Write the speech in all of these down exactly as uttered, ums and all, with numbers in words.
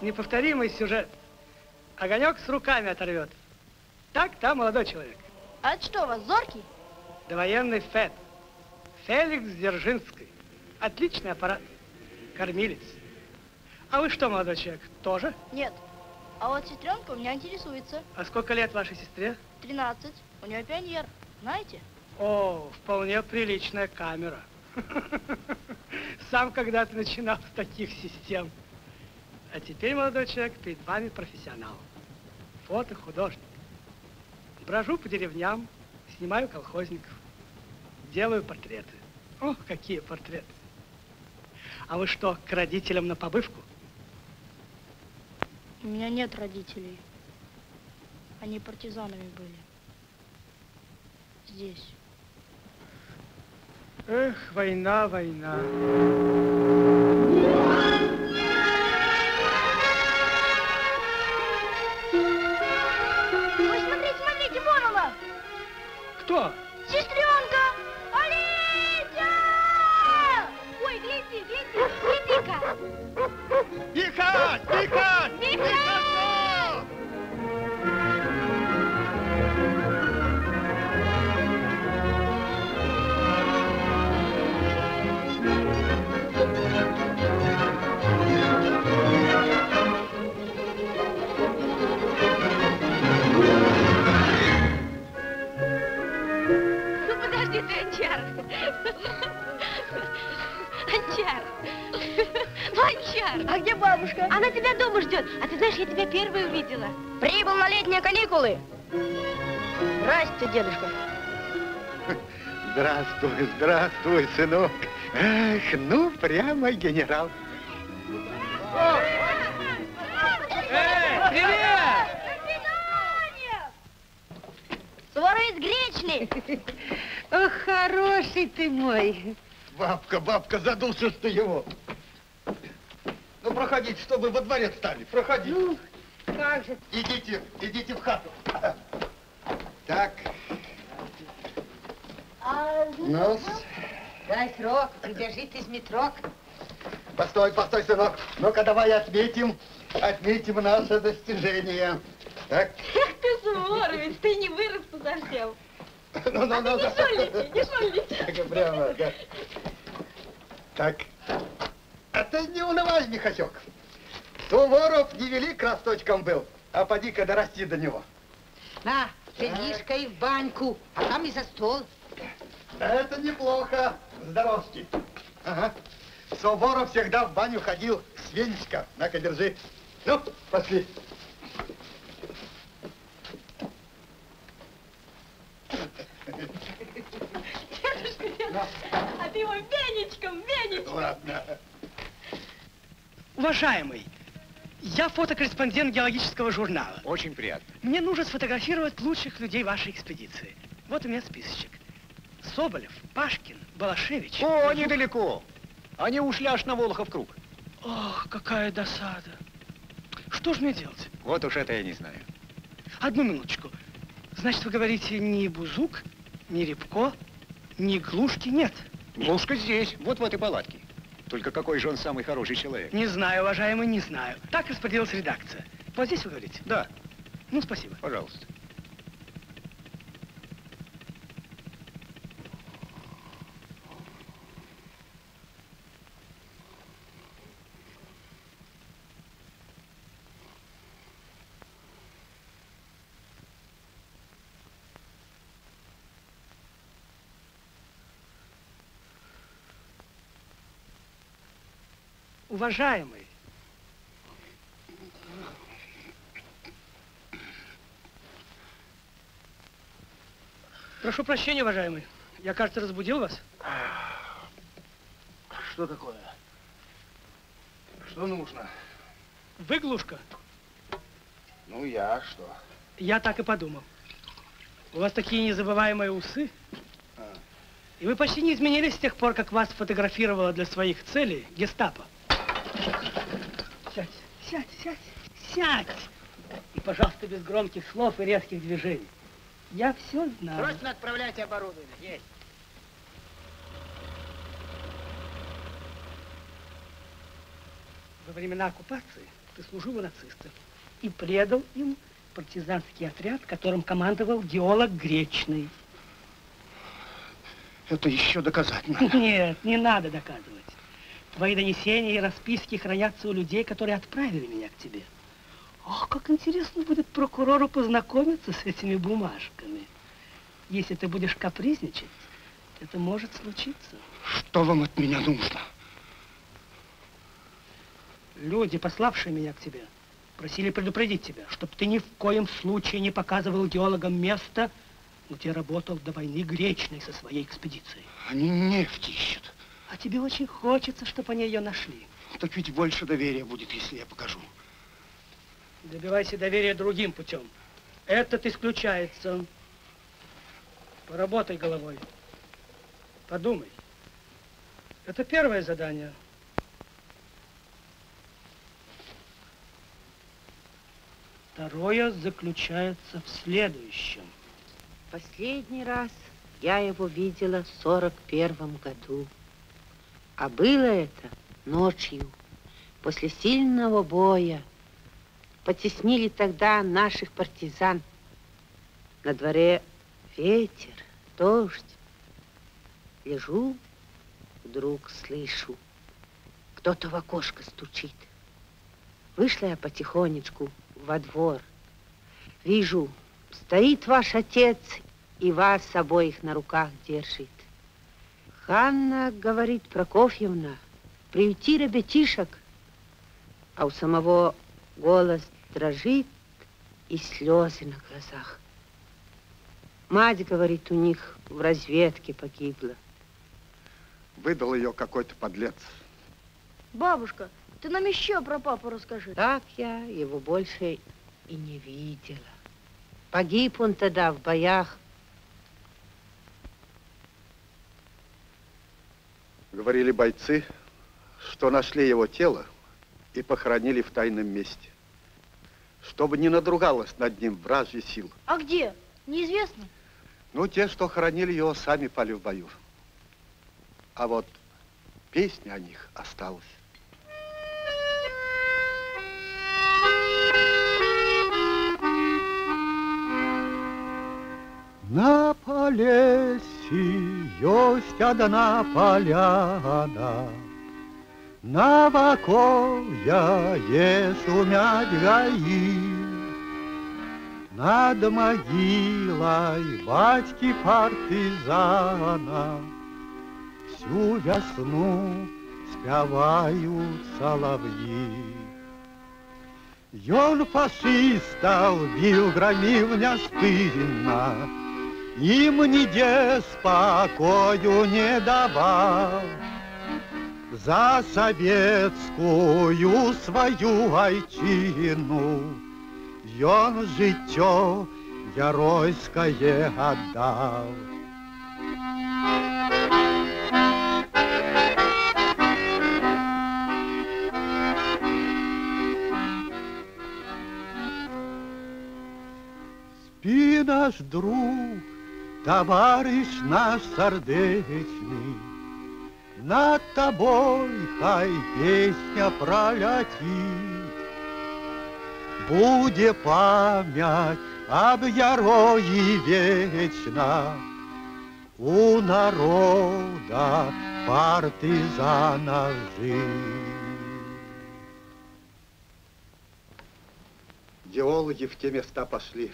неповторимый сюжет. Огонек с руками оторвет. Так, там молодой человек. А это что у вас, зоркий? Довоенный Фет. Феликс Дзержинский. Отличный аппарат. Кормилец. А вы что, молодой человек, тоже? Нет. А вот сестренка у меня интересуется. А сколько лет вашей сестре? Тринадцать. У нее пионер. Знаете? О, вполне приличная камера. Сам когда-то начинал с таких систем. А теперь, молодой человек, перед вами профессионал. Фотохудожник. Брожу по деревням, снимаю колхозников, делаю портреты. Ох, какие портреты. А вы что, к родителям на побывку? У меня нет родителей. Они партизанами были. Здесь. Эх, война, война. Ой, смотрите, смотрите, вон она! Кто? Сестренка! Олеся! Ой, гляди, гляди, гляди-ка! Тихо! Тихо! Тихо! Подожди ты, Анчар. Анчар. Ну, Анчар. А где бабушка? Она тебя дома ждет. А ты знаешь, я тебя первой увидела. Прибыл на летние каникулы. Здрасте, дедушка. Здравствуй, здравствуй, сынок. Эх, ну, прямо генерал. Эй, привет! Суворовец Гречный. Ох, хороший ты мой. Бабка, бабка, задушишь ты его. Ну, проходите, чтобы во дворец стали, проходите. Ну, как же. Идите, идите в хату. Так. А, Ну, дай срок, придержи ты змитрок. постой, постой, сынок. Ну-ка, давай отметим, отметим наше достижение. Так. Эх ты, Суворовец, ты не вырос совсем. Ну, ну, ну. Не шалите, не шалите. Так, прямо, да. Так. А ты не унывай, Михасек. Суворов не велик росточком был, а поди-ка дорасти до него. На, женишка и в баньку, а там и за стол. Это неплохо. Здоровски. Ага. Суворов всегда в баню ходил с веничка. На-ка, держи. Ну, пошли. Дедушка, а ты его веничком, веничком. Ладно. Уважаемый, я фотокорреспондент геологического журнала. Очень приятно. Мне нужно сфотографировать лучших людей вашей экспедиции. Вот у меня списочек. Соболев, Пашкин, Балашевич. О, недалеко. Они ушли аж на Волохов круг. Ох, какая досада. Что же мне делать? Вот уж это я не знаю. Одну минуточку. Значит, вы говорите, ни Бузук, ни Рябко, ни Глушки нет? Глушка здесь, вот в этой палатке. Только какой же он самый хороший человек? Не знаю, уважаемый, не знаю. Так распорядилась редакция. Вот здесь вы говорите? Да. Ну, спасибо. Пожалуйста. Уважаемый, прошу прощения, уважаемый. Я, кажется, разбудил вас. Что такое? Что нужно? Вы Глушка? Ну, я что? Я так и подумал. У вас такие незабываемые усы. А. И вы почти не изменились с тех пор, как вас фотографировала для своих целей гестапо. Сядь, сядь, сядь, сядь. И, пожалуйста, без громких слов и резких движений. Я все знаю. Срочно отправляйте оборудование. Есть. Во времена оккупации ты служил у нацистов и предал им партизанский отряд, которым командовал геолог Гречный. Это еще доказать надо. Нет, не надо доказывать. Твои донесения и расписки хранятся у людей, которые отправили меня к тебе. Ох, как интересно будет прокурору познакомиться с этими бумажками. Если ты будешь капризничать, это может случиться. Что вам от меня нужно? Люди, пославшие меня к тебе, просили предупредить тебя, чтобы ты ни в коем случае не показывал геологам место, где работал до войны Гречный со своей экспедицией. Они нефть ищут. А тебе очень хочется, чтобы они ее нашли. Так ведь больше доверия будет, если я покажу. Добивайся доверия другим путем. Этот исключается. Поработай головой. Подумай. Это первое задание. Второе заключается в следующем. Последний раз я его видела в сорок первом году. А было это ночью, после сильного боя. Потеснили тогда наших партизан. На дворе ветер, дождь. Лежу, вдруг слышу, кто-то в окошко стучит. Вышла я потихонечку во двор. Вижу, стоит ваш отец и вас обоих на руках держит. Ханна, говорит Прокофьевна, приюти ребятишек. А у самого голос дрожит и слезы на глазах. Мать, говорит, у них в разведке погибла. Выдал ее какой-то подлец. Бабушка, ты нам еще про папу расскажи. Так я его больше и не видела. Погиб он тогда в боях. Говорили бойцы, что нашли его тело и похоронили в тайном месте, чтобы не надругалась над ним вражья сила. А где? Неизвестно. Ну, те, что хоронили его, сами пали в бою. А вот песня о них осталась. На полесі есть одна поляна, навоколье шумят гаи. Над могилой батьки партизана всю весну спевают соловьи. Ён фашистов бил, громил неспынно, им нигде спокою не давал. За советскую свою айчину ён життё геройское отдал. Спи, наш друг, товарищ наш сердечный, над тобой хай песня пролетит. Буде память об герое вечно у народа партизанов жизнь. Геологи в те места пошли.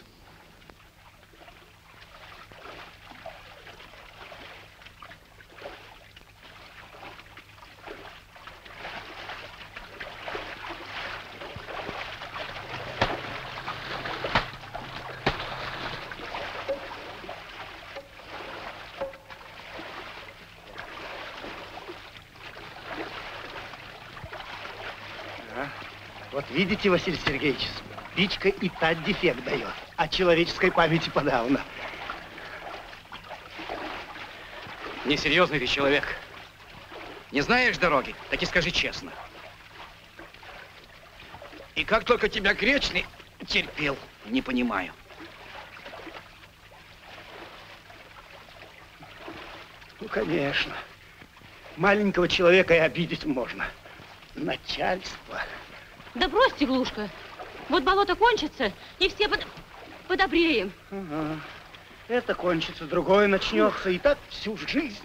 Вот видите, Василий Сергеевич, спичка и та дефект дает, а человеческой памяти подавно. Несерьезный ты человек. Не знаешь дороги, так и скажи честно. И как только тебя Гречный терпел, не понимаю. Ну, конечно. Маленького человека и обидеть можно. Начальство. Да бросьте, Глушка. Вот болото кончится, и все под... подобреем. Ага. Это кончится, другое начнется, и так всю жизнь.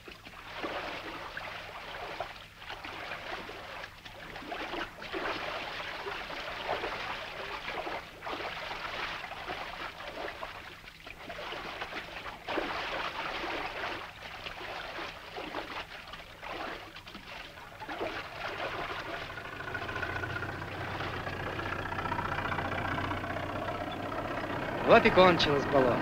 Вот и кончилось болото.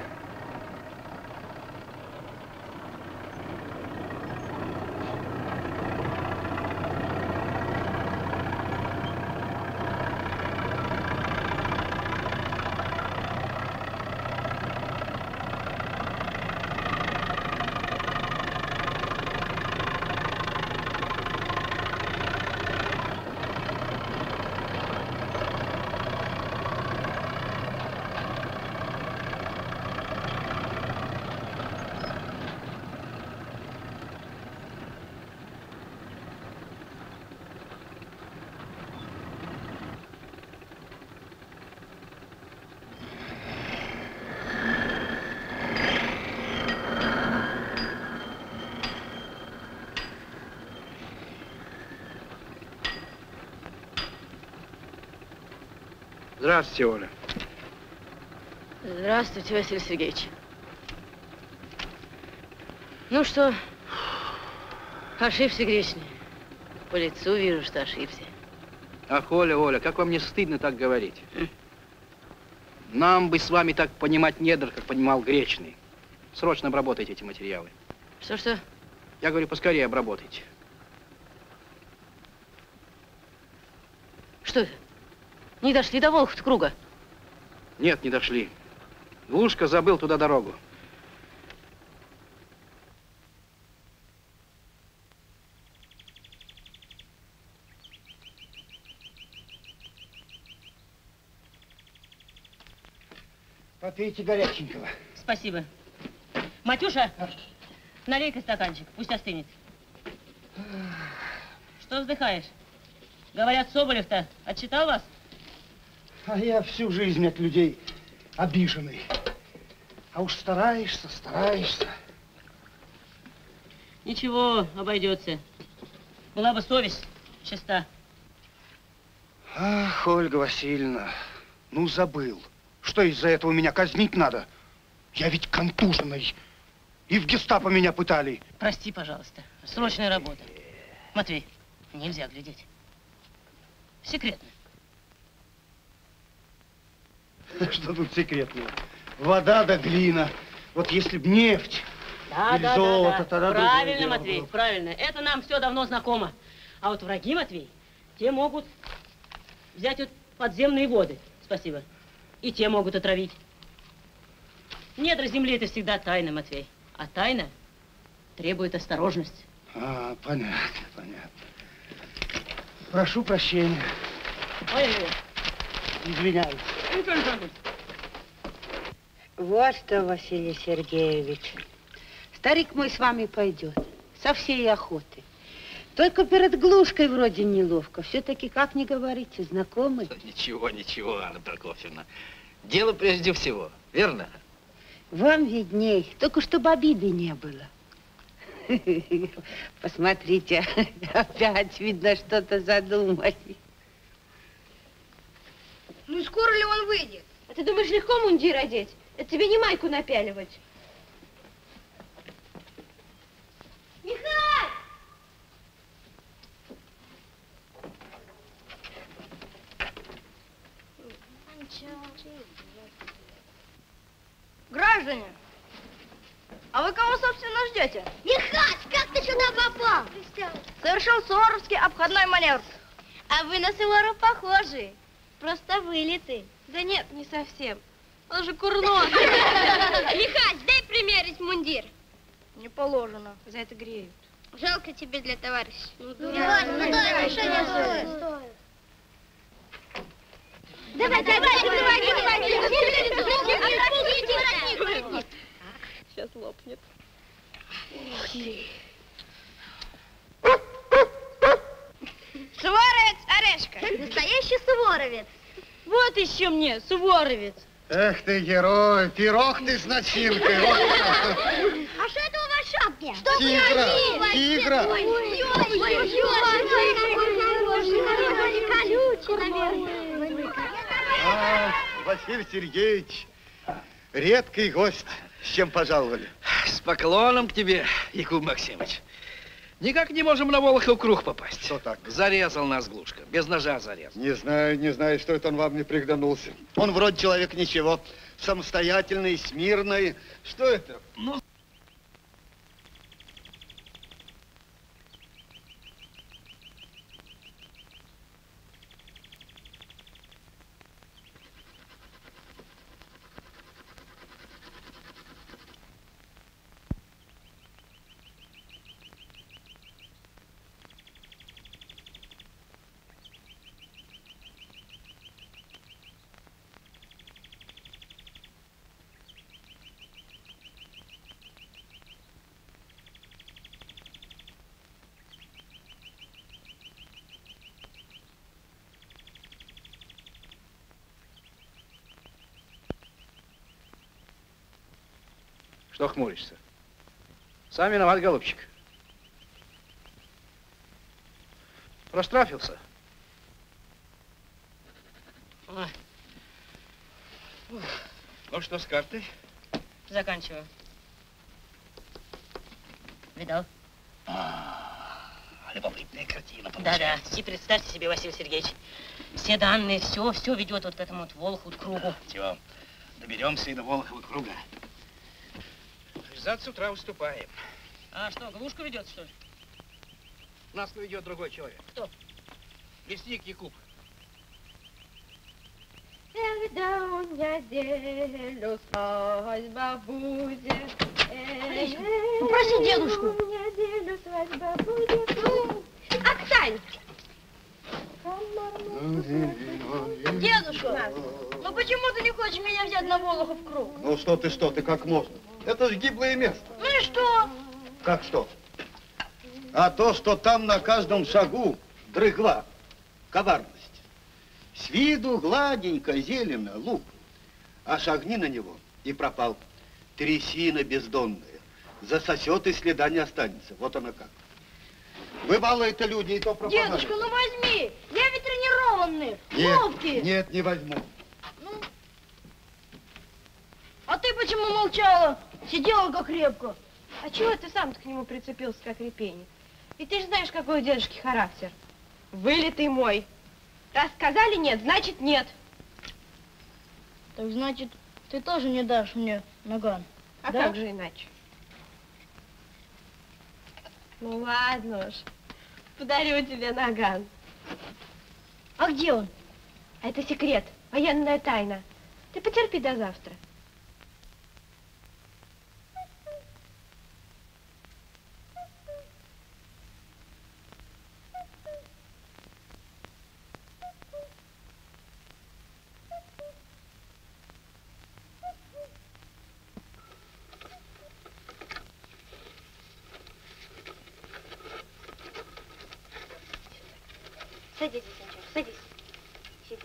Здравствуйте, Оля. Здравствуйте, Василий Сергеевич. Ну что, ошибся, грешный. По лицу вижу, что ошибся. Ах, Оля, Оля, как вам не стыдно так говорить? Нам бы с вами так понимать недр, как понимал Гречный. Срочно обработайте эти материалы. Что-что? Я говорю, поскорее обработайте. Что это? Не дошли до Волхов круга? Нет, не дошли. Глушка забыл туда дорогу. Попейте горяченького. Спасибо. Матюша, налей-ка стаканчик, пусть остынет. Что вздыхаешь? Говорят, Соболев-то отчитал вас? А я всю жизнь от людей обиженный. А уж стараешься, стараешься. Ничего, обойдется. Была бы совесть чиста. Ах, Ольга Васильевна, ну забыл. Что из-за этого меня казнить надо? Я ведь контуженный. И в гестапо меня пытали. Прости, пожалуйста. Срочная работа. Матвей, нельзя глядеть. Секретно. Что тут секретного? Вода да глина. Вот если б нефть Да, или да, золото, да, да. тогда Правильно, другое дело Матвей, было. правильно. Это нам все давно знакомо. А вот враги, Матвей, те могут взять вот подземные воды. Спасибо. И те могут отравить. Недра земли это всегда тайна, Матвей. А тайна требует осторожности. А, понятно, понятно. Прошу прощения. Ой-ой-ой. Извиняюсь. Ничего не забудь. Вот что, Василий Сергеевич, старик мой с вами пойдет, со всей охоты. Только перед Глушкой вроде неловко. Все-таки, как не говорите, знакомый. Ничего, ничего, Анна Прокофьевна. Дело прежде всего, верно? Вам видней, только чтобы обиды не было. Посмотрите, опять, видно, что-то задумали. Ну, скоро ли он выйдет? А ты думаешь, легко мундир одеть? Это тебе не майку напяливать. Михай! Граждане, а вы кого, собственно, ждете? Михач, как ты сюда попал? Совершил суворовский обходной маневр. А вы на Суворова похожи. Просто вылитый. Да нет, не совсем. Он же курнос. Михач, дай примерить мундир. Не положено. За это греют. Жалко тебе для товарища. Ну, давай, ну, давай, решение стоит. Давай, давай, давай, давай. Сейчас лопнет. Суворовец, орешка. Настоящий суворовец. Вот еще мне, суворовец. Эх ты, герой, пирог ты с начинкой. А что это у вас в шапке? Что Тигра, тигра. Колючий, наверное. А, Василий Сергеевич, редкий гость. С чем пожаловали? С поклоном к тебе, Якуб Максимович. Никак не можем на Волохов круг попасть. Что так? Зарезал нас Глушка. Без ножа зарезал. Не знаю, не знаю, что это он вам не приглянулся. Он вроде человек ничего. Самостоятельный, смирный. Что это? Ну... Что хмуришься? Сам виноват, голубчик. Прострафился. Ой. Ну что с картой? Заканчиваю. Видал? А, любопытная картина получается. Да-да. И представьте себе, Василий Сергеевич, все данные, все, все ведет вот к этому вот Волохову кругу. Чего? Доберемся и до Волохова круга. Завтра с утра выступаем. А что, Глушка ведет, что ли? Нас ведет другой человек. Кто? Лесник Якуб. Когда у меня неделю свадьба будет. Попроси дедушку. У меня неделю свадьба будет. Отстань! Дедушка, ну почему ты не хочешь меня взять на Волохов круг? Ну что ты, что ты, как можно? Это же гиблое место. Ну и что? Как что? А то, что там на каждом шагу дрыгва, коварность. С виду гладенько, зелено, лук. А шагни на него и пропал. Трясина бездонная. Засосет и следа не останется. Вот оно как. Бывало это люди, и то пропадают. Дедушка, ну возьми. Я ведь тренированный, Нет, ловкий. нет, не возьму. Ну, а ты почему молчала? Сидела как крепко. А чего ты сам-то к нему прицепился, как репейник? И ты же знаешь, какой у дедушки характер. Вылитый мой. Раз сказали нет, значит нет. Так значит, ты тоже не дашь мне наган? А да? как же иначе? Ну ладно уж. Подарю тебе наган. А где он? А это секрет, военная тайна. Ты потерпи до завтра. Садись, Санчо, садись. Сиди.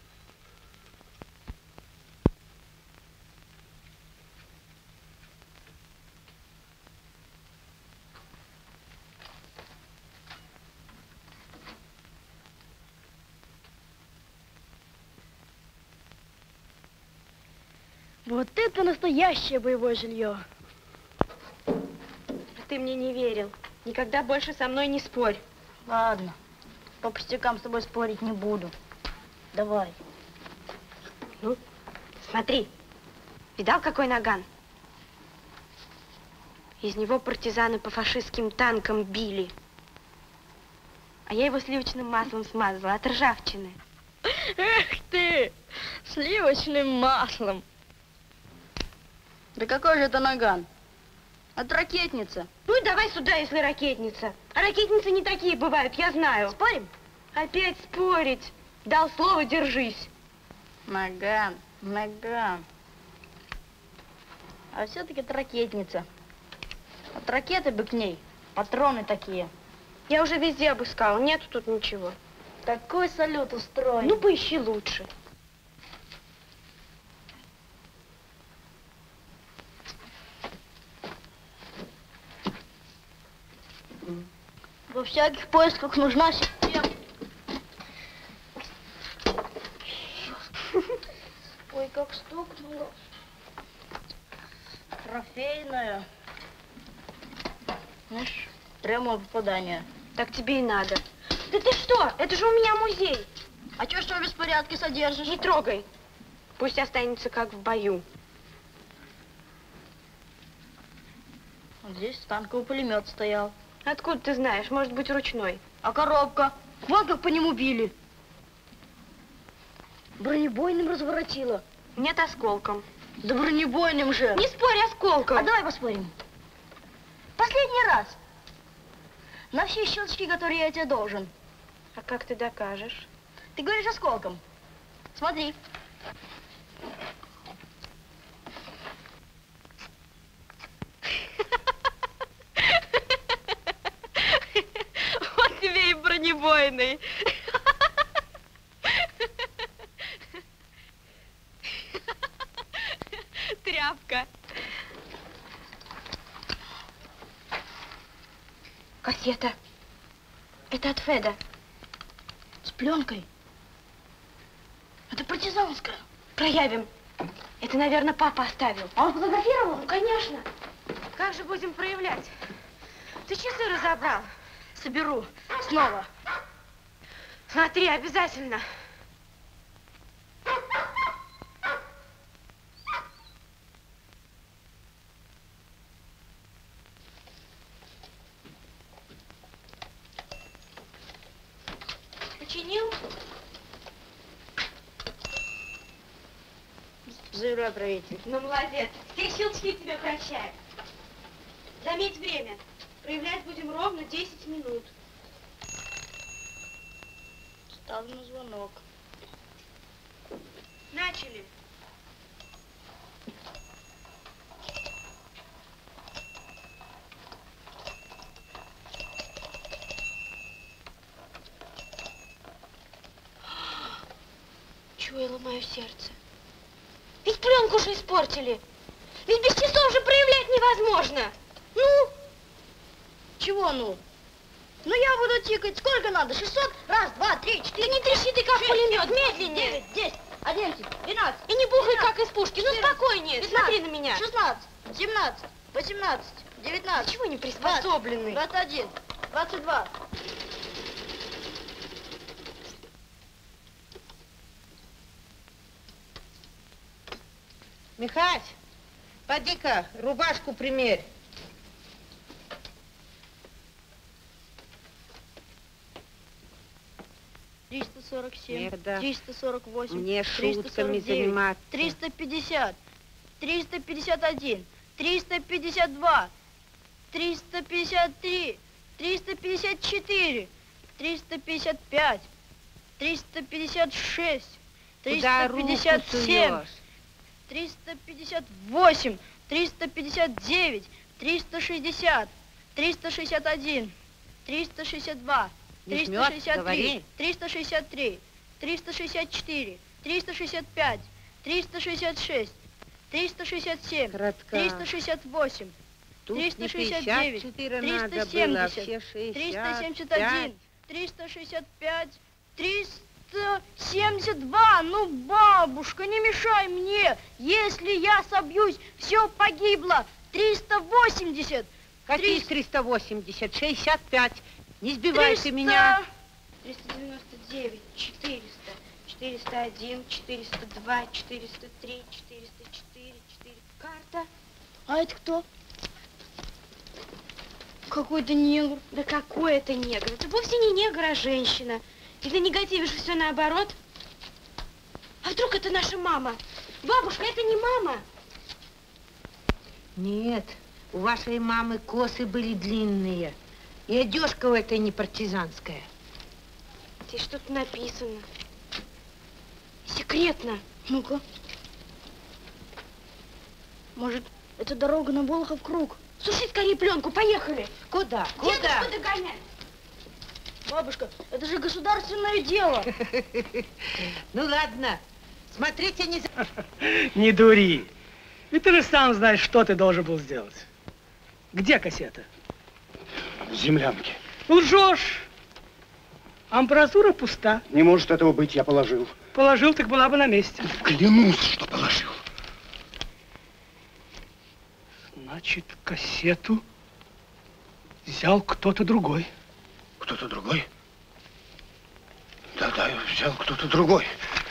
Вот это настоящее боевое жилье. А ты мне не верил. Никогда больше со мной не спорь. Ладно, по пустякам с тобой спорить не буду. Давай. Ну, смотри. Видал, какой наган? Из него партизаны по фашистским танкам били. А я его сливочным маслом смазала от ржавчины. Эх ты, сливочным маслом. Да какой же это наган? От ракетницы. Ну и давай сюда, если ракетница. А ракетницы не такие бывают, я знаю. Спорим? Опять спорить. Дал слово, держись. Наган, наган. А все-таки это ракетница. От ракеты бы к ней патроны такие. Я уже везде обыскала, нету тут ничего. Такой салют устроен. Ну, поищи лучше. Во всяких поисках нужна система. Ой, как стукнуло. Трофейная. Знаешь, прямое попадание. Так тебе и надо. Да ты что? Это же у меня музей. А чё, что в беспорядке содержишь? Не трогай. Пусть останется как в бою. Вот здесь танковый пулемет стоял. Откуда ты знаешь? Может быть, ручной. А коробка? Вон как по нему били. Бронебойным разворотило. Нет, осколком. Да бронебойным же. Не спорь, осколком. А давай поспорим. Последний раз. На все щелчки, которые я тебе должен. А как ты докажешь? Ты говоришь осколком. Смотри. Вот тебе и бронебойный. Тряпка. Кассета. Это от Феда. С пленкой. Это партизанская. Проявим. Это, наверное, папа оставил. А он фотографировал? Ну, конечно. Как же будем проявлять? Ты часы разобрал? Соберу. Снова. Смотри, обязательно. Починил? Заявляю правитель. Ну, молодец. Все щелчки тебе прощают. Заметь время. Проявлять будем ровно десять минут. Ставлю на звонок. Начали. Чего я ломаю сердце? Ведь пленку же испортили. Ведь без часов же проявлять невозможно. Ну? Чего ну? Ну я буду тикать. Сколько надо? шестьсот? Раз, два, три, четыре. Да не трещи ты, как шесть, пулемет. семь, Медленнее. девять, десять, одиннадцать, двенадцать. И не бухай, тринадцать, как из пушки. Ну, спокойнее. Смотри на меня. шестнадцать, семнадцать, восемнадцать, девятнадцать. Чего не приспособленный? двадцать один, двадцать два. Михась, поди-ка, рубашку примерь. триста сорок семь, Нет, да. триста сорок восемь, Мне триста шутками сорок девять, заниматься. триста пятьдесят, триста пятьдесят один, триста пятьдесят два, триста пятьдесят три, триста пятьдесят четыре, триста пятьдесят пять, триста пятьдесят шесть, Куда триста руку пятьдесят семь, суешь? триста пятьдесят восемь, триста пятьдесят девять, триста шестьдесят, триста шестьдесят один, триста шестьдесят два, Не триста жмёт? шестьдесят три, Говори. триста шестьдесят три, триста шестьдесят четыре, триста шестьдесят пять, триста шестьдесят шесть, триста шестьдесят семь, Коротка. триста шестьдесят восемь, Тут триста не шестьдесят пятьдесят девять, четыре триста надо было, а семьдесят, все шестьдесят триста семьдесят пять. один, триста шестьдесят пять, триста семьдесят два. Ну, бабушка, не мешай мне. Если я собьюсь, все погибло. триста восемьдесят. Какие триста восемьдесят? шестьдесят пять. Не сбивай ты меня. триста девяносто девять, четыреста, четыреста один, четыреста два, четыреста три, четыреста четыре, четыре. Карта. А это кто? Какой-то негр. Да какой это негр? Это вовсе не негр, а женщина. Ты негативишь все наоборот. А вдруг это наша мама? Бабушка, это не мама. Нет, у вашей мамы косы были длинные. И одежка у этой не партизанская. Здесь что-то написано. Секретно. Ну-ка. Может, это дорога на Болохов круг? Суши скорее пленку, поехали. Куда? Куда? Дедушку догонять. Бабушка, это же государственное дело. Ну ладно, смотрите, не... Не дури. Ведь ты же сам знаешь, что ты должен был сделать. Где кассета? В землянке. Лжешь. Амбразура пуста. Не может этого быть, я положил. Положил, так была бы на месте. Клянусь, что положил. Значит, кассету взял кто-то другой. Кто-то другой? Да-да, взял кто-то другой.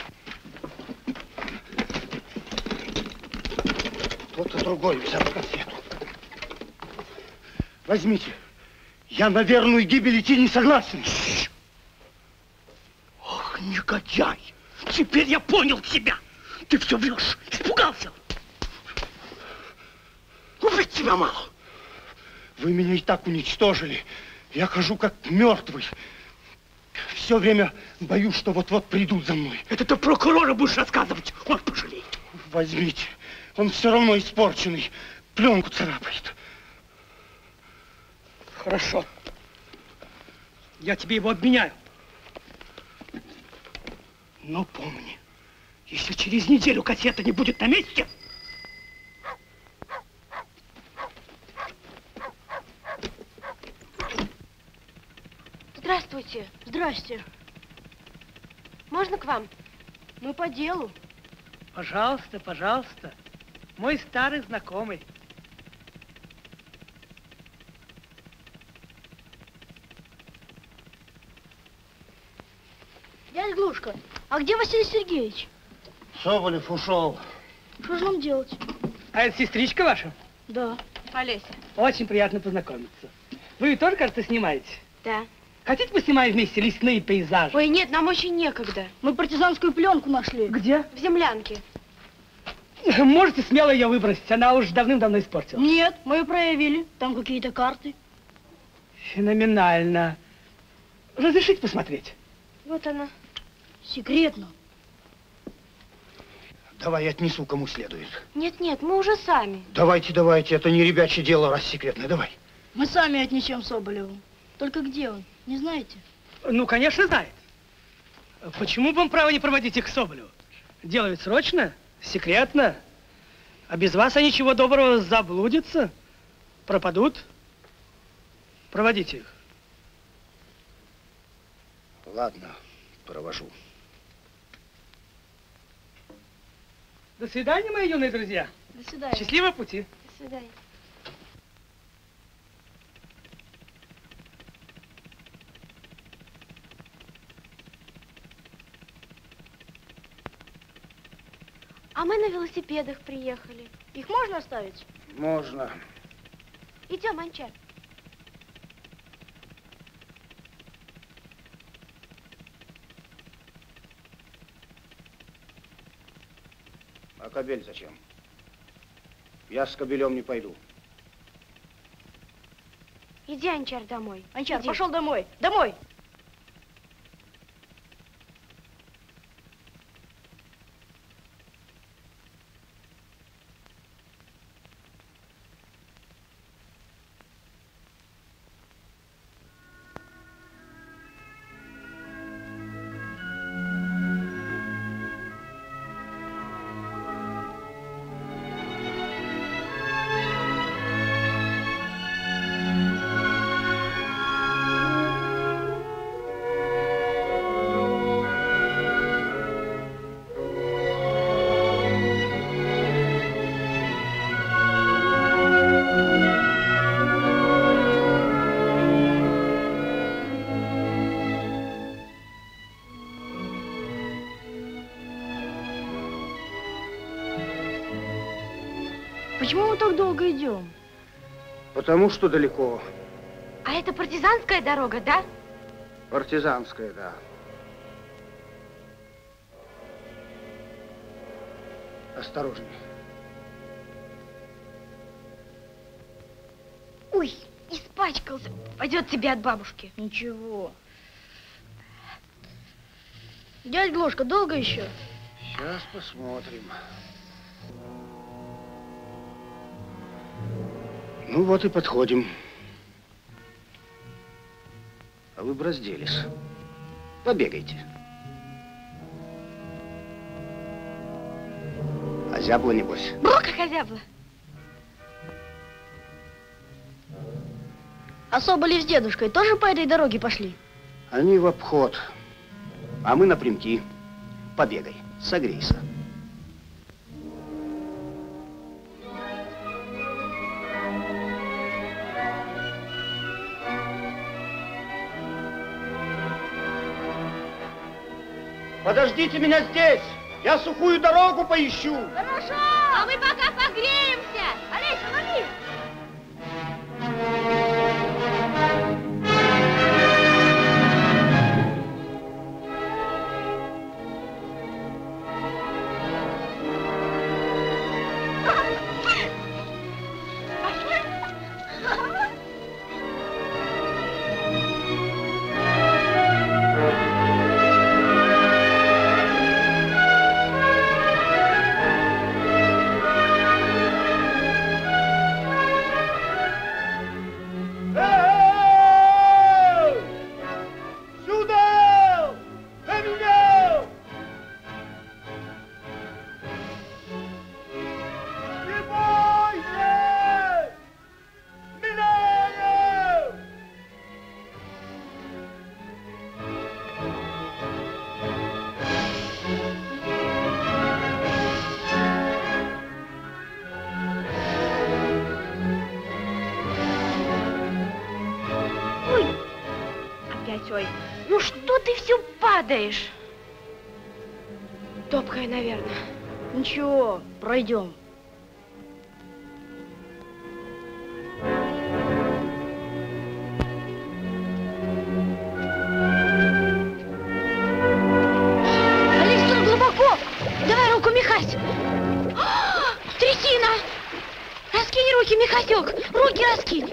Кто-то другой взял кассету. Возьмите. Я на верную гибель идти не согласен. Ох, негодяй! Теперь я понял тебя! Ты все врешь! Испугался! Убить тебя мало! Вы меня и так уничтожили. Я хожу как мертвый. Все время боюсь, что вот-вот придут за мной. Это ты прокурора будешь рассказывать, он пожалеет. Возьмите. Он все равно испорченный. Пленку царапает. Хорошо. Я тебе его обменяю. Но помни, если через неделю кассета не будет на месте... Здравствуйте. Здрасте. Можно к вам? Мы по делу. Пожалуйста, пожалуйста. Мой старый знакомый. Дядя Глушка, а где Василий Сергеевич? Соболев ушел. Что же нам делать? А это сестричка ваша? Да. Олеся. Очень приятно познакомиться. Вы тоже, кажется, снимаете? Да. Хотите, поснимаем вместе лесные пейзажи? Ой, нет, нам очень некогда. Мы партизанскую пленку нашли. Где? В землянке. Можете смело ее выбросить, она уже давным-давно испортилась. Нет, мы ее проявили. Там какие-то карты. Феноменально. Разрешите посмотреть? Вот она. Секретно. Давай я отнесу кому следует. Нет-нет, мы уже сами. Давайте, давайте, это не ребячье дело, раз секретное, давай. Мы сами отнесем Соболеву. Только где он? Не знаете? Ну, конечно, знает. Почему бы вам право не проводить их к Соболеву? Дело ведь срочно, секретно. А без вас они чего доброго заблудятся, пропадут. Проводите их. Ладно, провожу. До свидания, мои юные друзья. До свидания. Счастливого пути. До свидания. А мы на велосипедах приехали. Их можно оставить? Можно. Идем, Анчар. А кобель зачем? Я с кобелем не пойду. Иди, Анчар, домой. Анчар, Иди. пошел домой. Домой. Почему мы так долго идем? Потому что далеко. А это партизанская дорога, да? Партизанская, да. Осторожней. Ой, испачкался. Пойдет тебе от бабушки. Ничего. Дядя Глушка, долго еще? Сейчас посмотрим. Ну вот и подходим. А вы бы разделись. Побегайте. Озябла, небось? Бу, как озябла. А Соболев с дедушкой тоже по этой дороге пошли? Они в обход, а мы напрямки. Побегай, согрейся. Подождите меня здесь! Я сухую дорогу поищу! Хорошо! А мы пока погреемся! Олеся, лови! Ну что ты все падаешь? Топкая, наверное. Ничего, пройдем. Олесь, ну глубоко. Давай руку, Михась. Трясина. Раскинь руки, Михасек. Руки раскинь.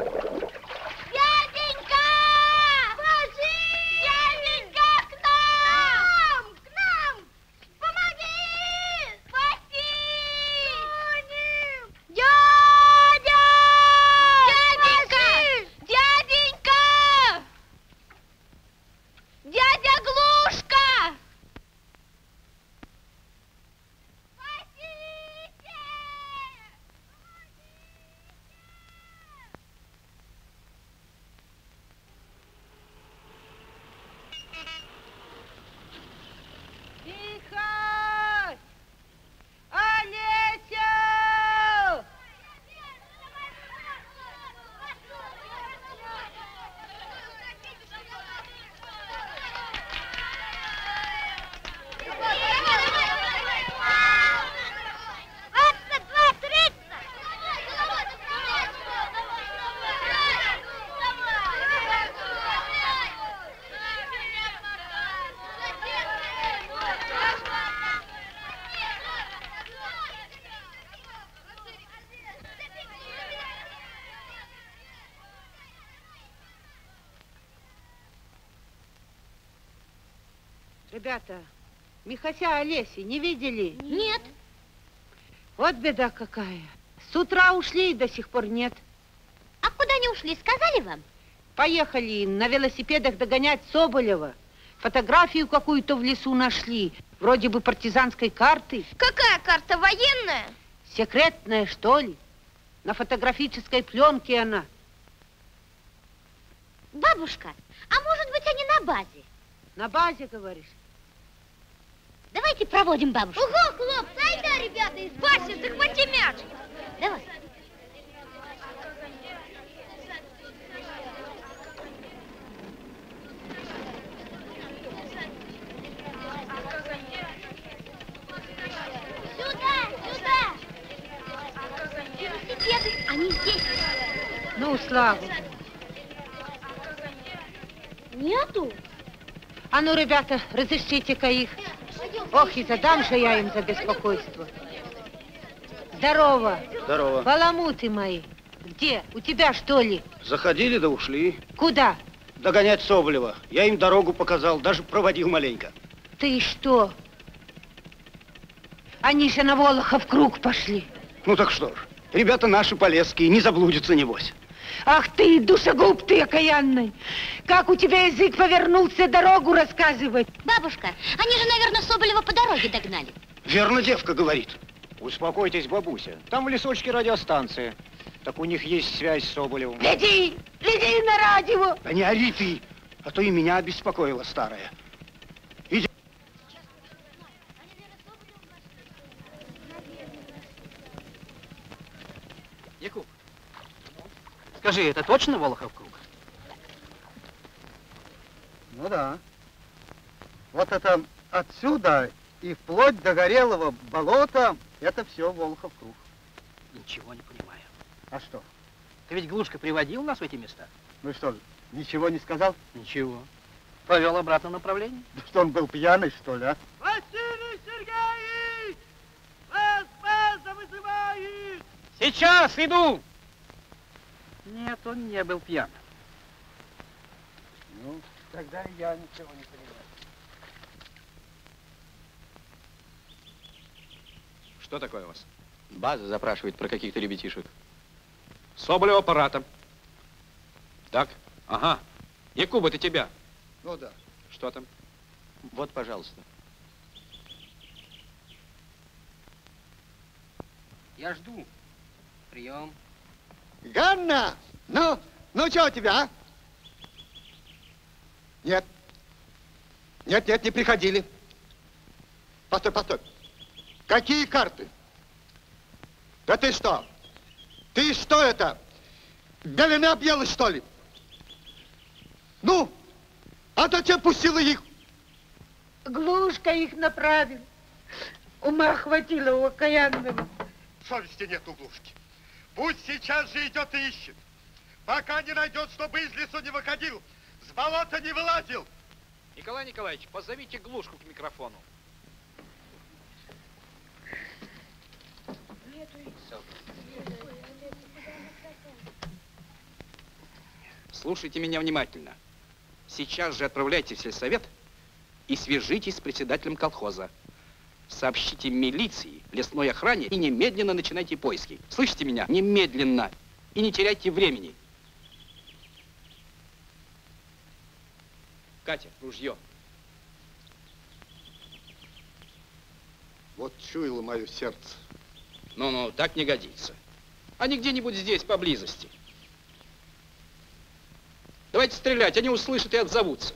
Ребята, Михася, Олеси не видели? Нет. Вот беда какая. С утра ушли и до сих пор нет. А куда они ушли, сказали вам? Поехали на велосипедах догонять Соболева. Фотографию какую-то в лесу нашли. Вроде бы партизанской карты. Какая карта, военная? Секретная, что ли? На фотографической пленке она. Бабушка, а может быть они на базе? На базе, говоришь? Давайте проводим бабушку. Ого, хлоп, айда, ребята, из Вася, захвати мяч. Давай. Сюда, сюда. Велосипеды, они здесь. Ну, слава. Нету? А ну, ребята, разыщите-ка их. Ох, и задам же я им за беспокойство. Здорово. Здорово. Баламуты мои. Где? У тебя, что ли? Заходили да ушли. Куда? Догонять Соболева. Я им дорогу показал, даже проводил маленько. Ты что? Они же на Волохов круг пошли. Ну так что ж, ребята наши полесские, не заблудятся, небось. Ах ты, душегуб ты окаянный! Как у тебя язык повернулся дорогу рассказывать? Бабушка, они же, наверное, Соболева по дороге догнали. Верно девка говорит. Успокойтесь, бабуся. Там в лесочке радиостанция. Так у них есть связь с Соболевым. Гляди, гляди на радио. Да не ори ты, а то и меня обеспокоила старая. Иди. Якуб, скажи, это точно Волохов круг? Ну да. Вот это отсюда и вплоть до Горелого болота, это все Волохов круг. Ничего не понимаю. А что? Ты ведь Глушка приводил нас в эти места? Ну что же, ничего не сказал? Ничего. Повел обратно направление. Да что, он был пьяный, что ли, а? Василий Сергеевич! Вас база вызывает! Сейчас иду! Нет, он не был пьян. Ну, тогда я ничего не понимаю. Что такое у вас? База запрашивает про каких-то ребятишек. Соболев аппарата. Так, ага. Якуб, это тебя. Ну да. Что там? Вот, пожалуйста. Я жду. Прием. Ганна! Ну, ну что у тебя, а? Нет. Нет, нет, не приходили. Постой, постой. Какие карты? Да ты что? Ты что это? Белены объелась, что ли? Ну, а зачем пустила их? Глушка их направил. Ума хватило у окаянного. Совести нет у Глушки. Пусть сейчас же идет и ищет. Пока не найдет, чтобы из лесу не выходил, с болота не вылазил. Николай Николаевич, позовите Глушку к микрофону. Слушайте меня внимательно. Сейчас же отправляйтесь в сельсовет и свяжитесь с председателем колхоза. Сообщите милиции, лесной охране и немедленно начинайте поиски. Слышите меня? Немедленно. И не теряйте времени. Катя, ружье. Вот чуяло мое сердце. Ну-ну, так не годится. Они где-нибудь здесь, поблизости. Давайте стрелять, они услышат и отзовутся.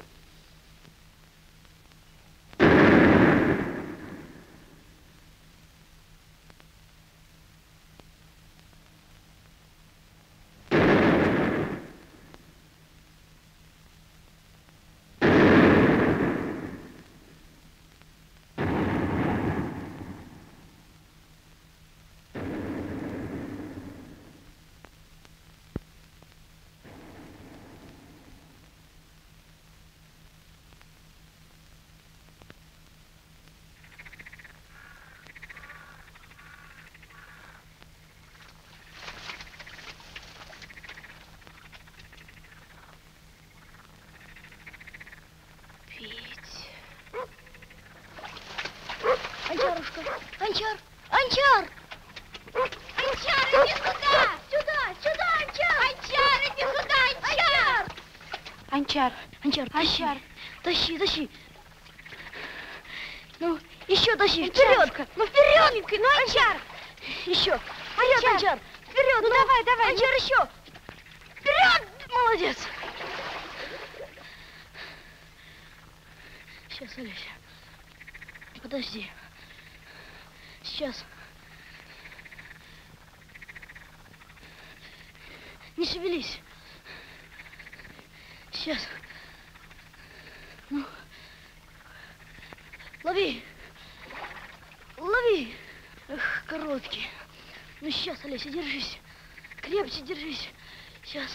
Анчарушка, Анчар, Анчар! Анчар, иди сюда! Сюда, сюда, Анчар! Анчар, иди сюда, Анчар! Анчар, Анчар, Анчар, тащи, тащи. Ну, еще тащи, Анчар, вперед! ну вперед! Ну, Анчар! Еще, вперед, Анчар. Анчар! Вперед, Ну, давай, давай, Анчар, еще! Вперед! Молодец! Сейчас, Олеся. Подожди. Сейчас. Не шевелись. Сейчас. Ну. Лови. Лови. Эх, короткий. Ну, сейчас, Олеся, держись. Крепче держись. Сейчас.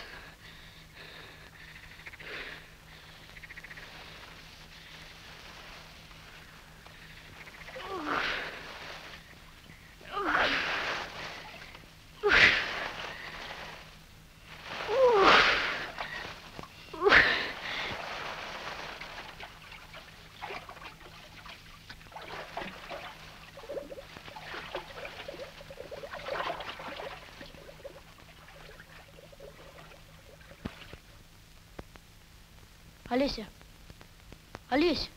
Олеся. Олесь.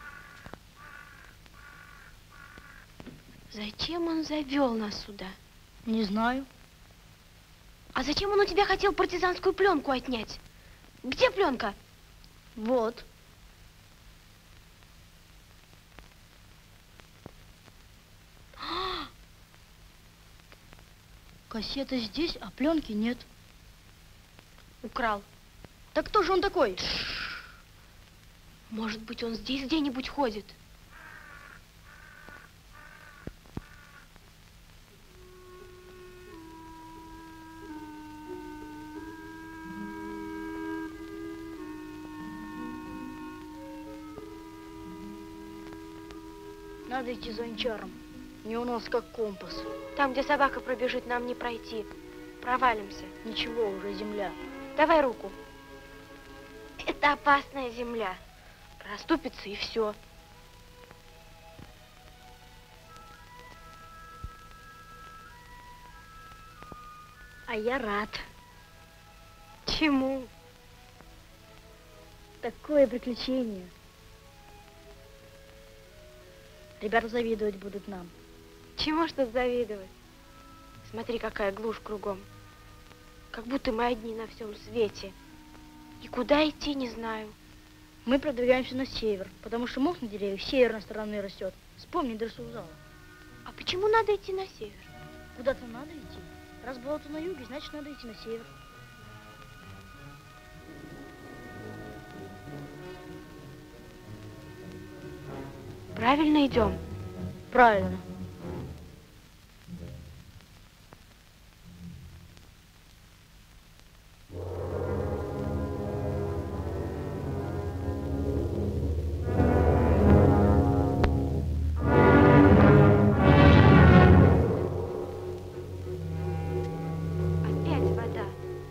Зачем он завел нас сюда? Не знаю. А зачем он у тебя хотел партизанскую пленку отнять? Где пленка? Вот. Кассета здесь, а пленки нет. Украл. Так кто же он такой? Может быть, он здесь где-нибудь ходит? Надо идти за Анчаром. Не у нас как компас. Там, где собака пробежит, нам не пройти. Провалимся. Ничего, уже земля. Давай руку. Это опасная земля. Расступится и все. А я рад. Чему? Такое приключение. Ребята завидовать будут нам. Чему ж тут завидовать? Смотри, какая глушь кругом. Как будто мы одни на всем свете. И куда идти, не знаю. Мы продвигаемся на север, потому что мох на деревьях с северной стороны растет. Вспомни Дерсузала. А почему надо идти на север? Куда-то надо идти. Раз болото на юге, значит, надо идти на север. Правильно идем? Правильно. Опять вода.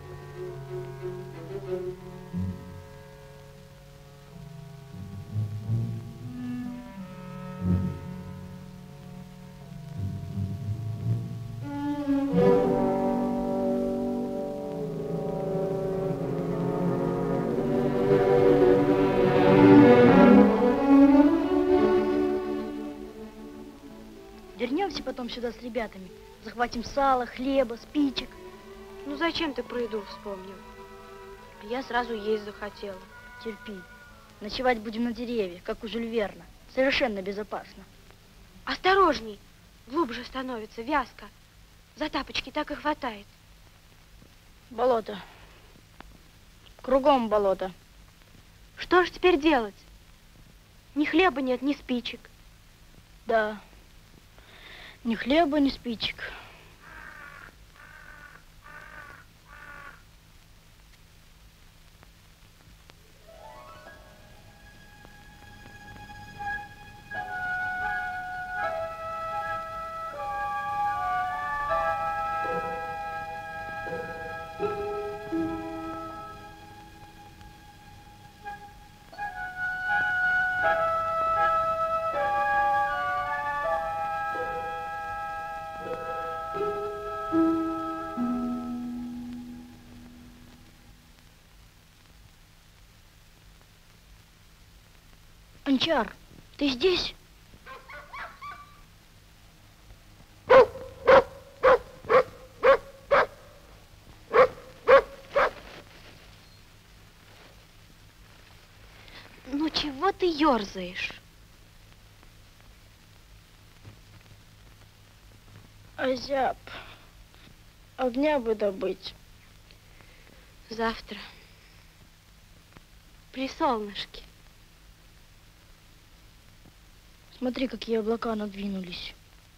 Вернемся потом сюда с ребятами. Захватим сало, хлеба, спичек. Ну зачем ты про еду вспомнил? Я сразу есть захотела. Терпи. Ночевать будем на деревьях, как у Жюль Верна. Совершенно безопасно. Осторожней. Глубже становится, вязко. За тапочки так и хватает. Болото. Кругом болото. Что ж теперь делать? Ни хлеба нет, ни спичек. Да. Ни хлеба, ни спичек. Анчар, ты здесь? Ну чего ты ерзаешь? Озяб. Огня бы добыть. Завтра. При солнышке. Смотри, какие облака надвинулись.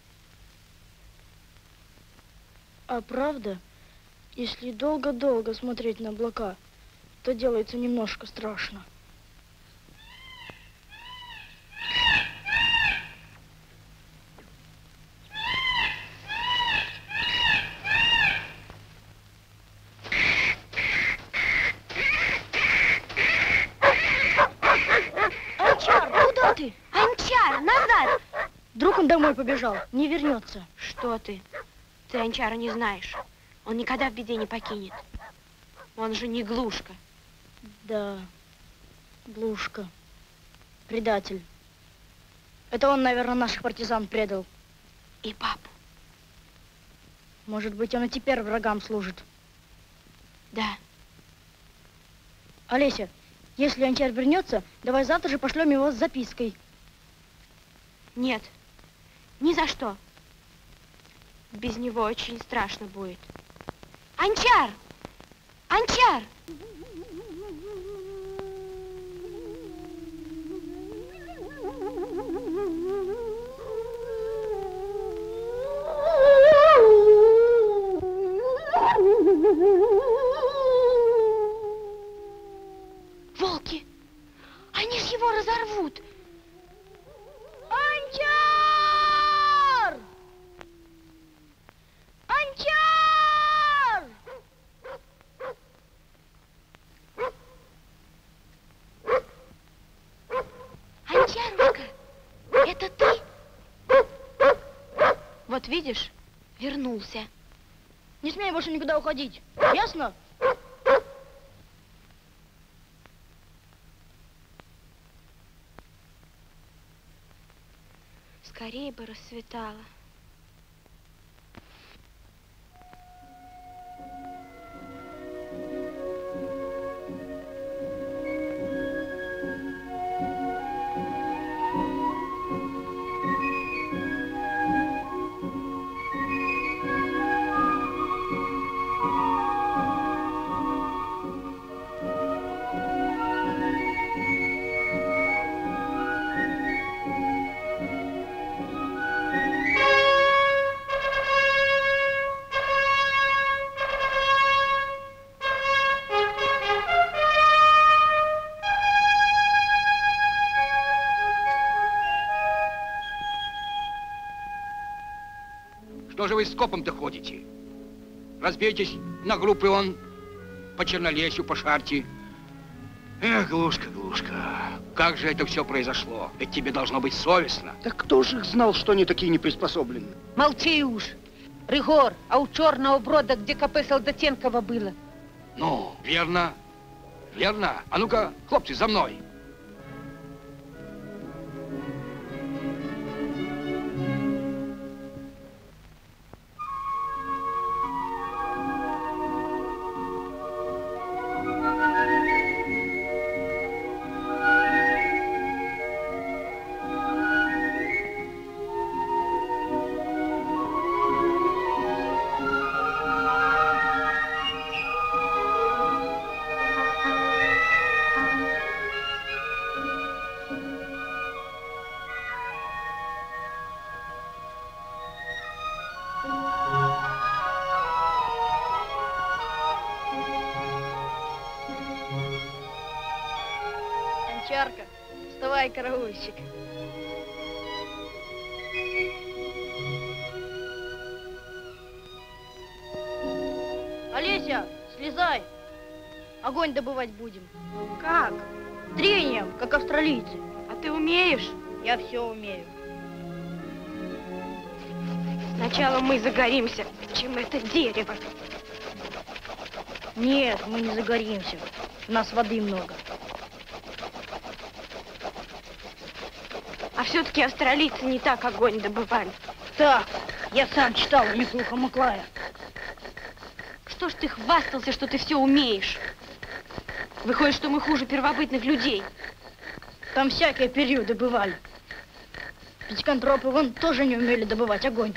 А правда, если долго-долго смотреть на облака, то делается немножко страшно. Анчар, куда ты? Анчар, назад! Вдруг он домой побежал, не вернется. Что ты? Ты Анчара не знаешь. Он никогда в беде не покинет. Он же не глушка. Да. Глушка. Предатель. Это он, наверное, наших партизан предал. И папу. Может быть, он и теперь врагам служит. Да. Олеся, если он теперь вернется, давай завтра же пошлем его с запиской. Нет, ни за что. Без него очень страшно будет. Анчар! Анчар! Волки! Они ж его разорвут! Анчар! Анчар! Анчарушка, это ты? Вот видишь, вернулся. Не смей больше никуда уходить, ясно? Скорее бы рассветало. Что же вы с копом-то ходите? Разбейтесь на группы он по Чернолесью, по Шарте. Эх, Глушка, Глушка, как же это все произошло? Ведь тебе должно быть совестно. Да кто же их знал, что они такие неприспособленные? Молчи уж. Ригор, а у черного брода, где КП Солдатенкова было? Ну, верно, верно. А ну-ка, хлопцы, за мной. Анчарка, вставай, караульщик. Олеся, слезай. Огонь добывать будем. Как? Трением, как австралийцы. А ты умеешь? Я все умею. Сначала мы загоримся, чем это дерево. Нет, мы не загоримся. У нас воды много. А все-таки австралийцы не так огонь добывали. Так, я сам читал Миклуха Маклая. Что ж ты хвастался, что ты все умеешь? Выходит, что мы хуже первобытных людей. Там всякие периоды бывали. Пятиконтропы вон тоже не умели добывать огонь.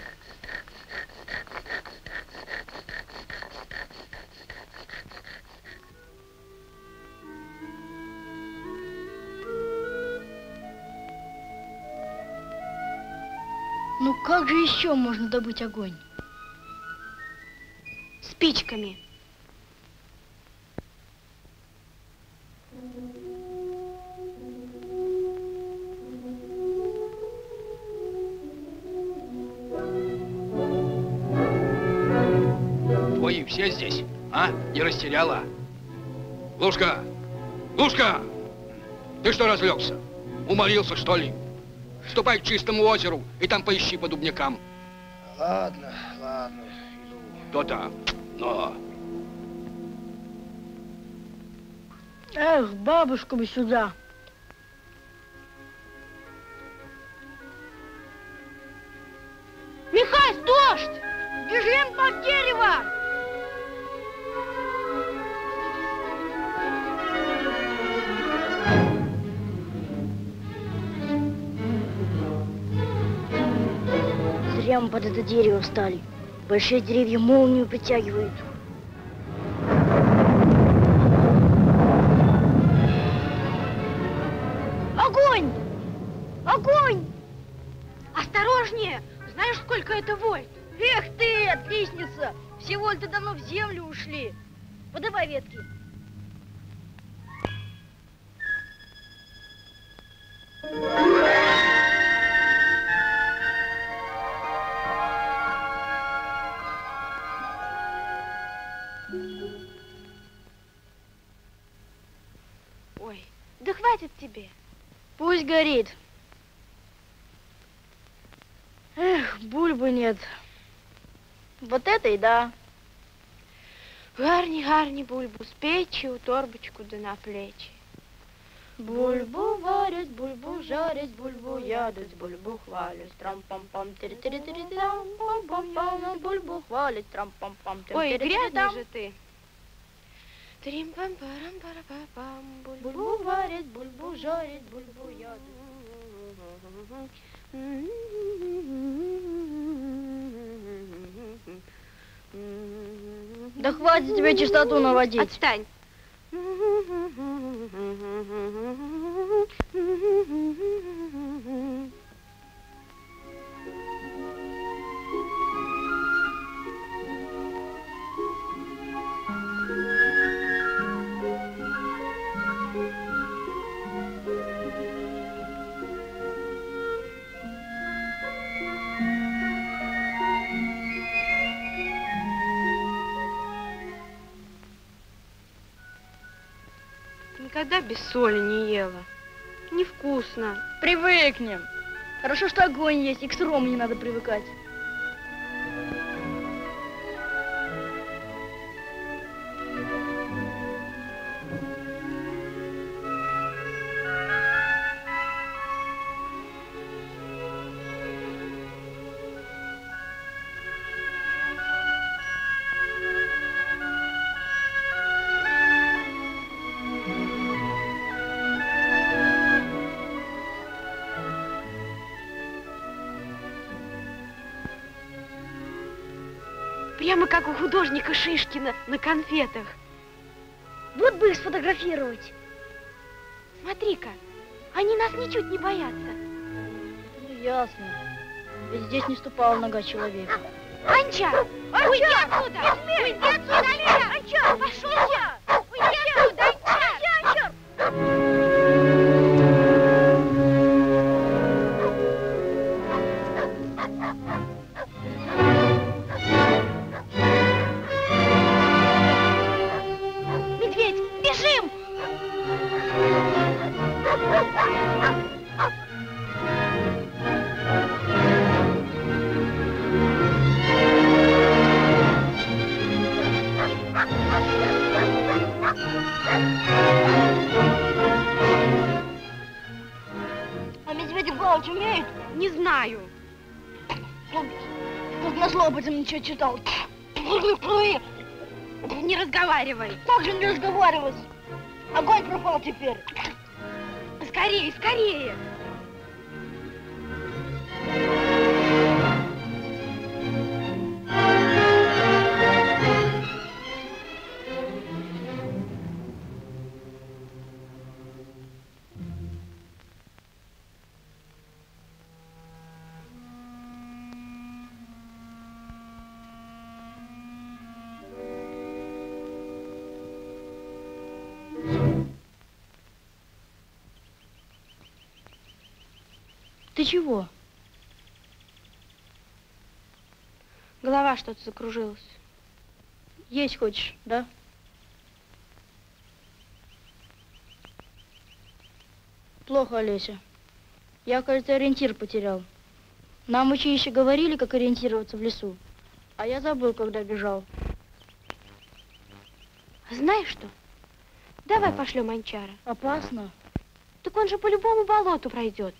Ну как же еще можно добыть огонь? Спичками. Твои все здесь, а? Не растеряла? Глушка! Глушка! Ты что развлекся? Уморился, что ли? Ступай к Чистому озеру и там поищи по дубнякам. Ладно, ладно, иду. То-то. Но. Эх, бабушку бы сюда. Михась, дождь! Бежим под дерево! Зря мы под это дерево встали. Большие деревья молнию притягивают. Огонь! Огонь! Осторожнее! Знаешь, сколько это вольт? Эх ты, отличница! Все вольты давно в землю ушли. Подавай ветки. Ой, да хватит тебе. Пусть горит. Эх, бульбы нет. Вот это и да. Гарни, гарни бульбу с печи, у торбочку да на плечи. Бульбу варят, бульбу жарят, бульбу ядут, бульбу хвалят. Трам-пам-пам, тири-тири-тири-трам, пам-пам-пам, бульбу хвалят, трам-пам-пам, Ой, тири-тири-тири-трам. грязный же ты. Трим-пам-парам-пара-пам, Бульбу варят, бульбу жарят, бульбу ядут. Да хватит тебе чистоту наводить. Отстань. Никогда без соли не ела. Невкусно. Привыкнем. Хорошо, что огонь есть, и к сырому не надо привыкать. Прямо как у художника Шишкина на конфетах. Вот бы их сфотографировать. Смотри-ка, они нас ничуть не боятся. Ну, ясно. Ведь здесь не ступала нога человека. Анча! Анча! Уйди отсюда! Уйди отсюда, Анча! Анча! Пошел! Анча! Уйди отсюда, Анча! Анча! Медведь, бежим! А медведи плавать умеют? Не знаю. Как назло об этом ничего читал. Не разговаривай. Как же не разговаривать? Огонь пропал теперь. Скорее, скорее. Ты чего? Голова что-то закружилась. Есть хочешь, да? Плохо, Олеся. Я, кажется, ориентир потерял. Нам в училище говорили, как ориентироваться в лесу. А я забыл, когда бежал. Знаешь что? Давай пошлем Анчара. Опасно. Так он же по любому болоту пройдет.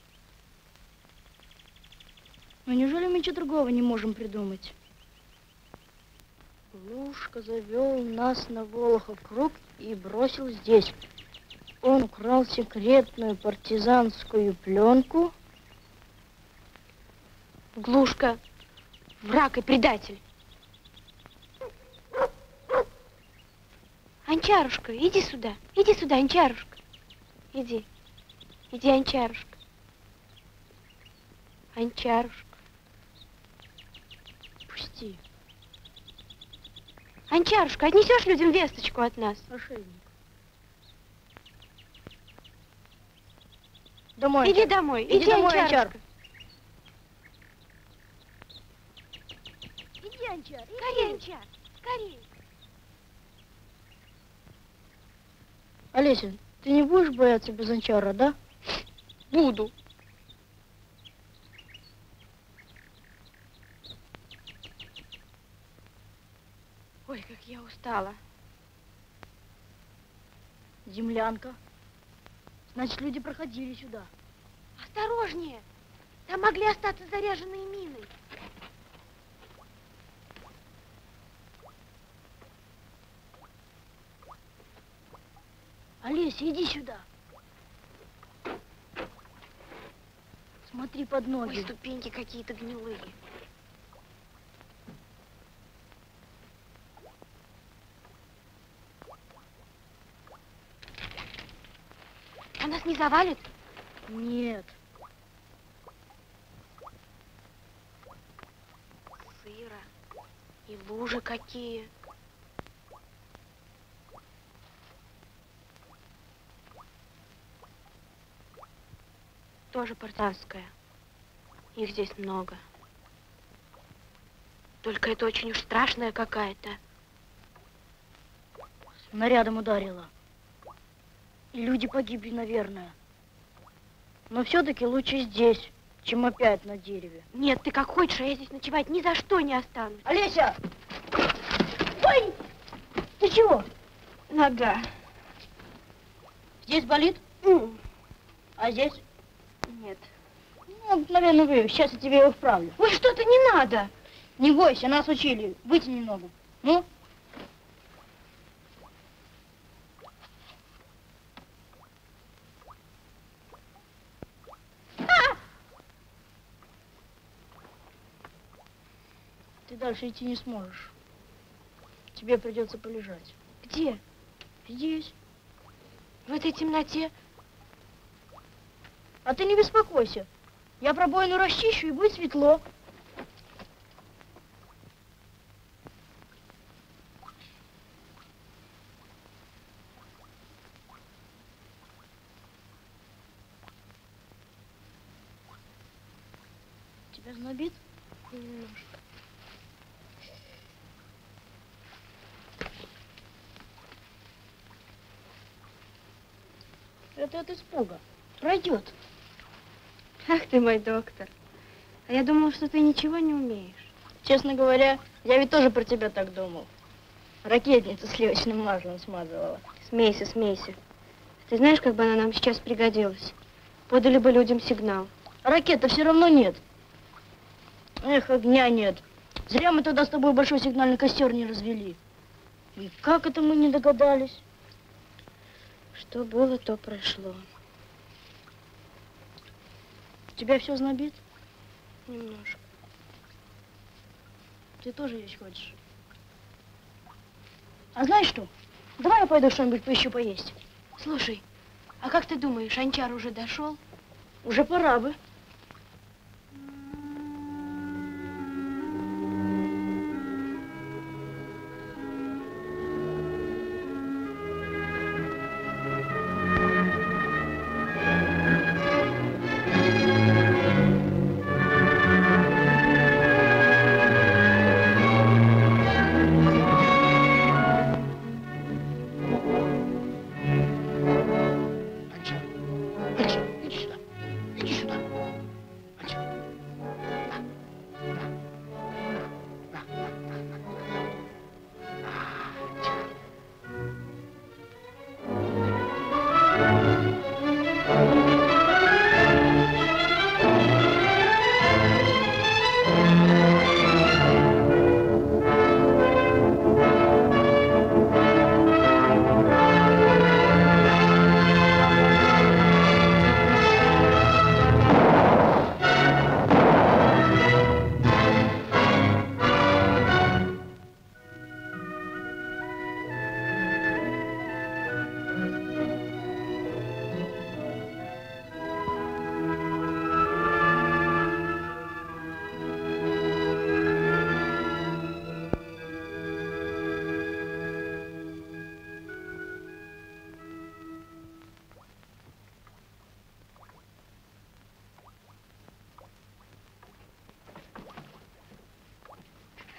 Но неужели мы ничего другого не можем придумать? Глушка завел нас на Волохов круг и бросил здесь. Он украл секретную партизанскую пленку. Глушка, враг и предатель. Анчарушка, иди сюда. Иди сюда, Анчарушка. Иди. Иди, Анчарушка. Анчарушка. Пусти. Анчарушка, отнесешь людям весточку от нас? Ошейник. Домой. Иди Анчар. домой. Иди, Иди, домой, Анчарушка. Анчар. Иди, Анчар. Иди. Скорей, Анчар. Скорей. Олеся, ты не будешь бояться без Анчара, да? Буду. Ой, как я устала. Землянка. Значит, люди проходили сюда. Осторожнее. Там могли остаться заряженные мины. Олеся, иди сюда. Смотри под ноги. Ой, ступеньки какие-то гнилые. А нас не завалит? Нет. Сыро. И лужи какие. Тоже партизанская. Их здесь много. Только это очень уж страшная какая-то. Снарядом ударила. И люди погибли, наверное. Но все-таки лучше здесь, чем опять на дереве. Нет, ты как хочешь, а я здесь ночевать ни за что не останусь. Олеся! Ой! Ты чего? Нога. Здесь болит? Mm. А здесь? Нет. Ну, наверное, вы. Сейчас я тебе его вправлю. Ой, что-то не надо. Не бойся, нас учили. Вытяни немного. Ну? А! Ты дальше идти не сможешь. Тебе придется полежать. Где? Здесь. В этой темноте? А ты не беспокойся. Я пробоину расчищу, и будет светло. Тебя знобит? Немножко. Это от испуга. Пройдет. Ах ты мой доктор. А я думала, что ты ничего не умеешь. Честно говоря, я ведь тоже про тебя так думал. Ракетницу сливочным маслом смазывала. Смейся, смейся. Ты знаешь, как бы она нам сейчас пригодилась? Подали бы людям сигнал. А ракет-то все равно нет. Эх, огня нет. Зря мы тогда с тобой большой сигнальный костер не развели. И как это мы не догадались? Что было, то прошло. Тебя все знобит? Немножко. Ты тоже есть хочешь? А знаешь что? Давай я пойду что-нибудь поищу поесть. Слушай, а как ты думаешь, Анчар уже дошел? Уже пора бы.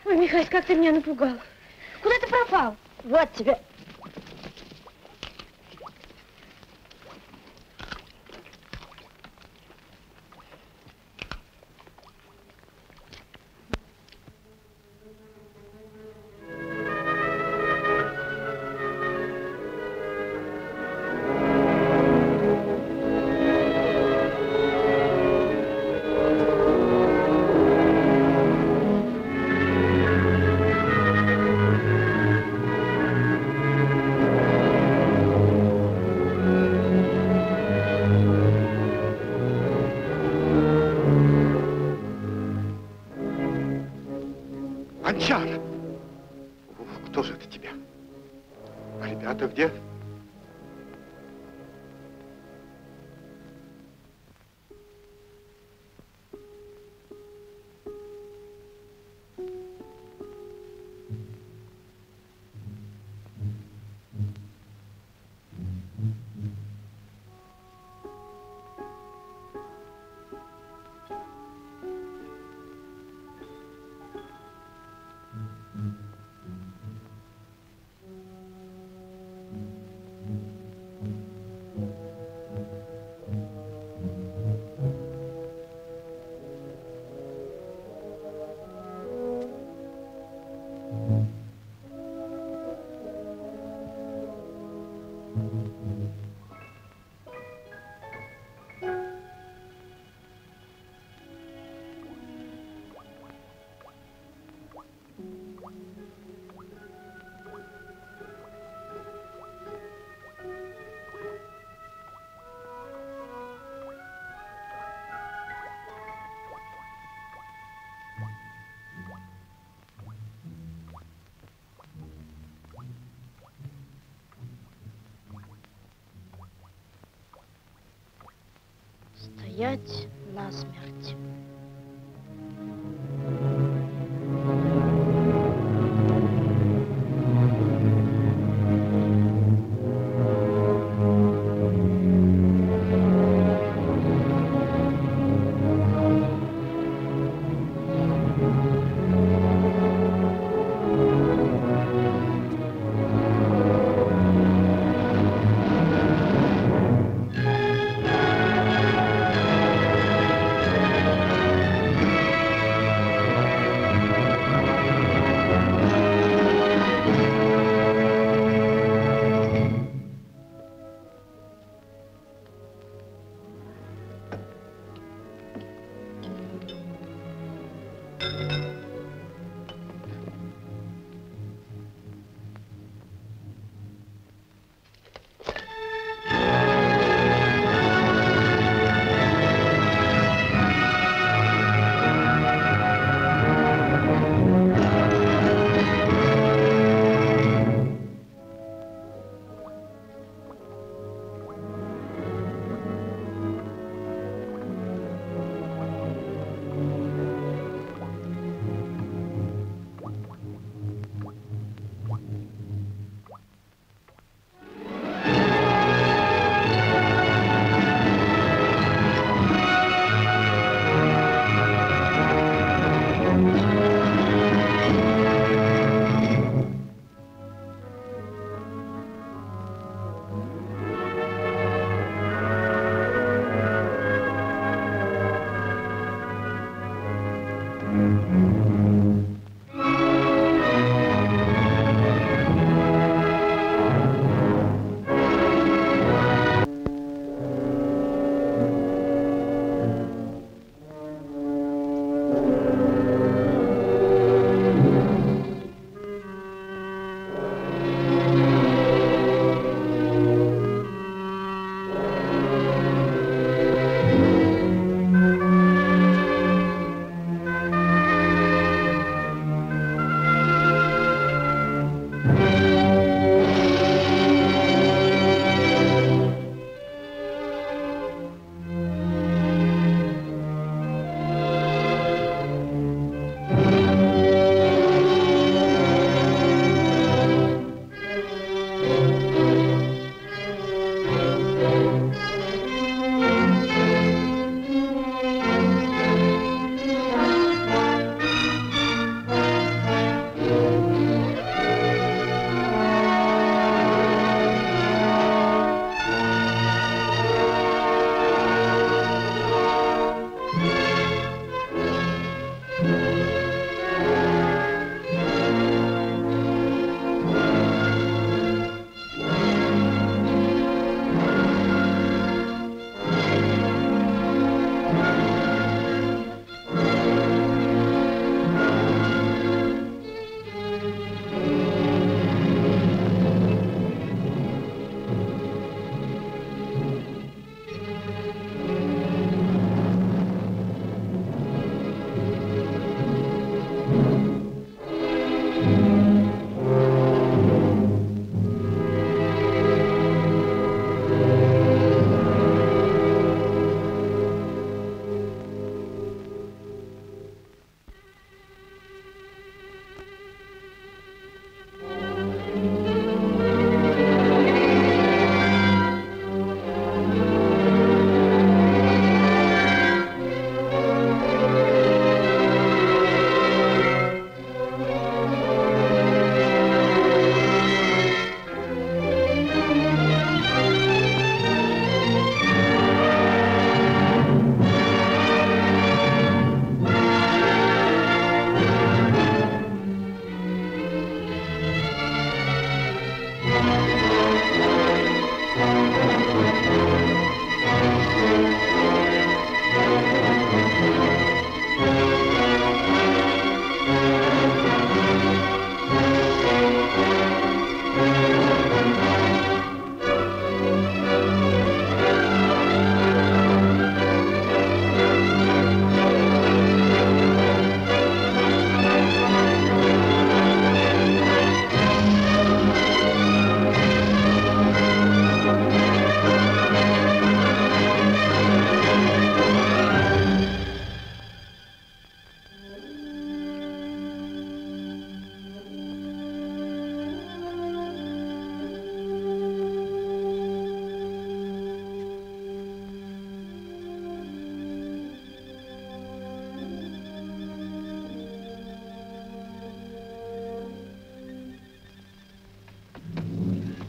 Ой, Михась, как ты меня напугал. Куда ты пропал? Вот тебе. Анчар! Кто же это тебя? А ребята где? Стоять насмерть.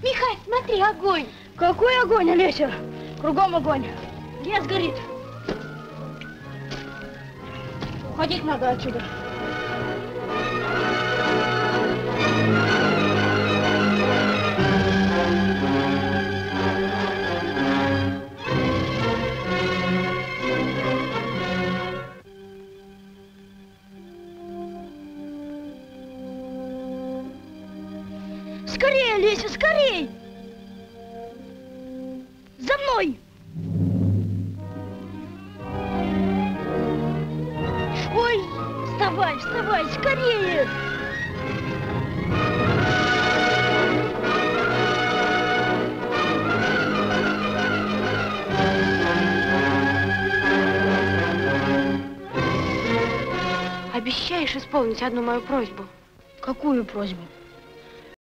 Михась, смотри, огонь. Какой огонь, Олеся? Кругом огонь. Лес горит. Уходить надо отсюда. Скорее, Леся, скорей! За мной! Ой, вставай, вставай, скорее! Обещаешь исполнить одну мою просьбу? Какую просьбу?